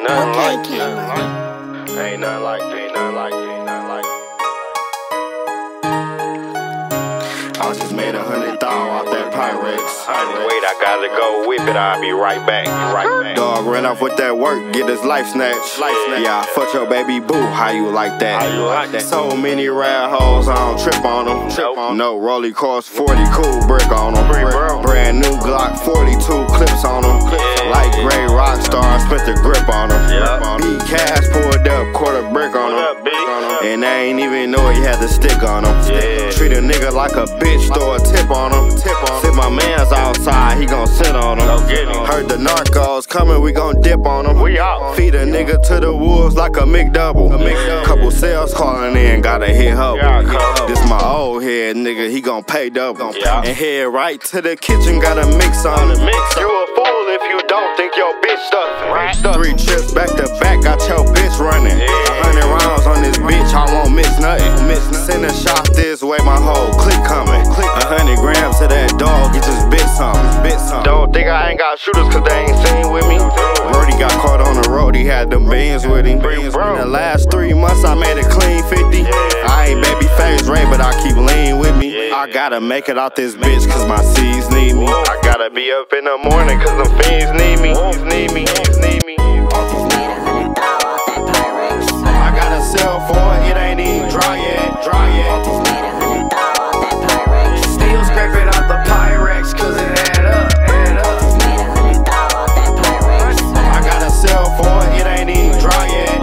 Ain't nothing like it. Ain't nothing like it. Ain't nothing like it. Ain't nothing like it. I just made 100,000 off that Pyrex. Wait, I gotta go whip it. I'll be right back. Dog ran off with that work, get his life snatched. Yeah, I fucked your baby boo. How you like that? How you like that? So many rad hoes, I don't trip on them. No, Rolly cost 40, cool brick on them. Brand new Glock 42 clips on them. Like Gray Rockstar, spent the grip on them. B Cash pulled up, quarter brick on them. And I ain't even know he had the stick on him. Treat a nigga like a bitch, throw a tip on him. If my man's outside, he gon' sit on him. Heard the narcos coming, we gon' dip on him. Feed a nigga to the wolves like a McDouble. Couple sales calling in, gotta hit her. This my old head nigga, he gon' pay double. And head right to the kitchen, gotta mix on it. You a fool if you don't think your bitch stuffin'. 3 trips back to back, got your bitch running. 100 rounds on this bitch, I won't miss nothing. Send a shot this way, my whole clique coming. 100 grams to that dog, he just bit something. Don't think I ain't got shooters cause they ain't seen with me. Brody got caught on the road, he had them bands with him. In the last 3 months, I made a clean 50. I ain't baby face Ray, but I keep lean with me. I gotta make it out this bitch cause my C's need me. I gotta be up in the morning cause them fiends need me. I got a cell phone, it ain't even dry yet. Still scrape it out the Pyrex cause it add up. I got a cell phone, it ain't even dry yet.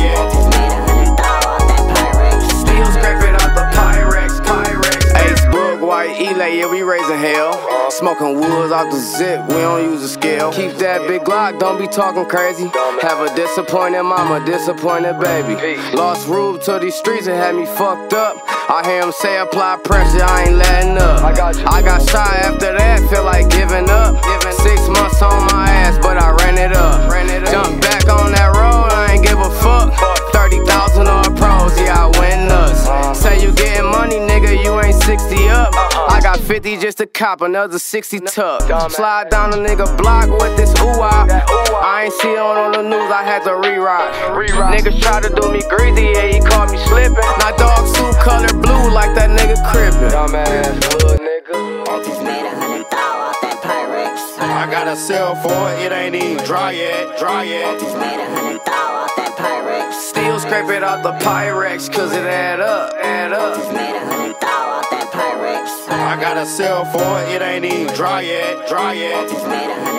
Still scrape it out the Pyrex. Ace, Bug, White, Elay, yeah, we raising hell. Smoking woods off the zip, we don't use a scale. Keep that big Glock, don't be talking crazy. Have a disappointed mama, disappointed baby. Lost Rube to these streets, it had me fucked up. I hear him say apply pressure, I ain't letting up. I got shot after that, feel like giving up. 6 months on my ass, but I ran it up. Jump back on that road, I ain't give a fuck. 30,000 on pros, yeah, I went nuts. Say you getting money, nigga, you ain't 60 up. I got 50 just to cop another 60 tuck. Slide down a nigga block with this ooh-ah. I ain't see it on the news, I had to rewrite. Niggas try to do me greasy, yeah, he caught me slipping. My dog suit color blue like that nigga crippin'. Dumbass little nigga. I just made 100,000 off that Pyrex. I got a cell phone, it ain't even dry yet. I just made 100,000 off that Pyrex. Still scrape it out the Pyrex cause it add up. I just made 100,000 off that Pyrex. I got a cell phone, it ain't even dry yet. I just made 100,000